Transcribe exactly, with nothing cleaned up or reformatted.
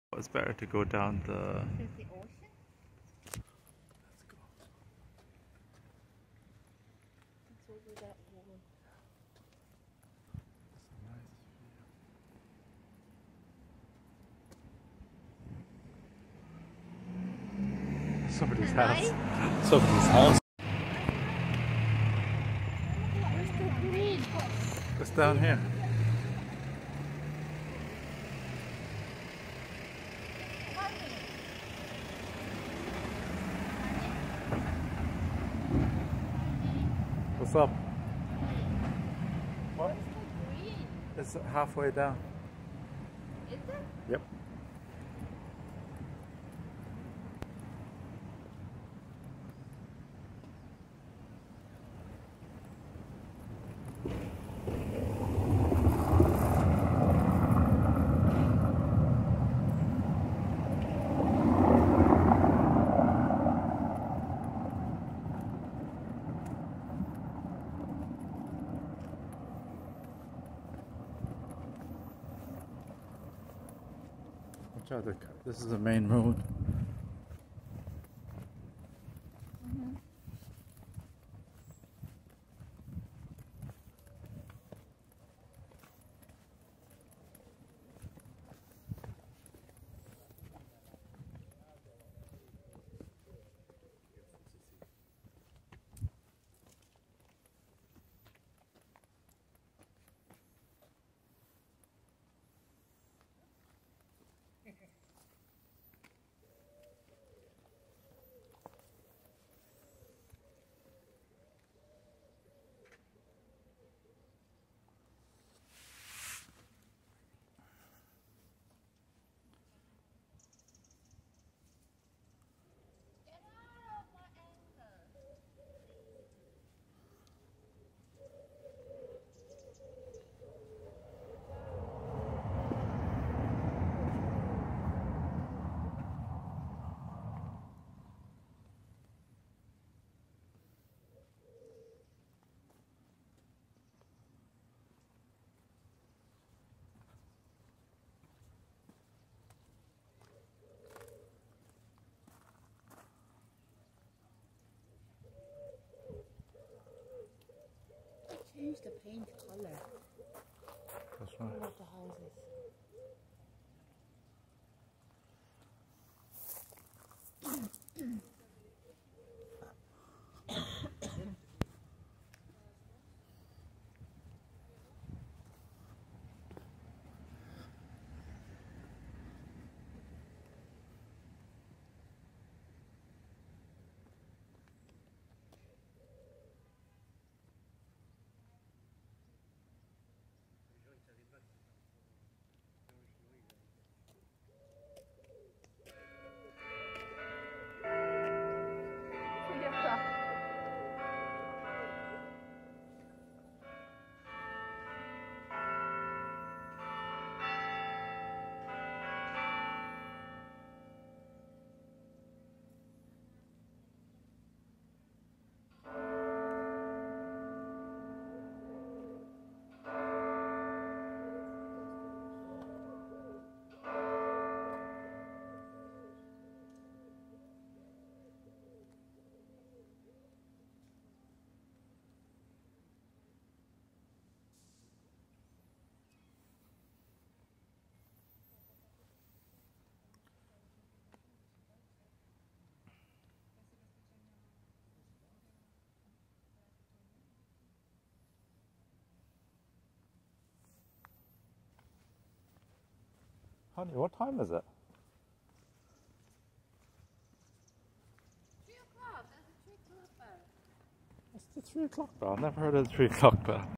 It's better to go down the... There's the ocean. Let's go. It's over that wall. Somebody's Nice. house. Somebody's house. Where's the green? It's down here. What's up? What? Green. It's halfway down. Is it? Yep. Watch out, the car. This is the main road. Mm-hmm. Change the paint color. That's right. All of the houses. Honey, what time is it? Three o'clock. That's a three o'clock bell. It's the three o'clock bell. I've never heard of the three o'clock bell.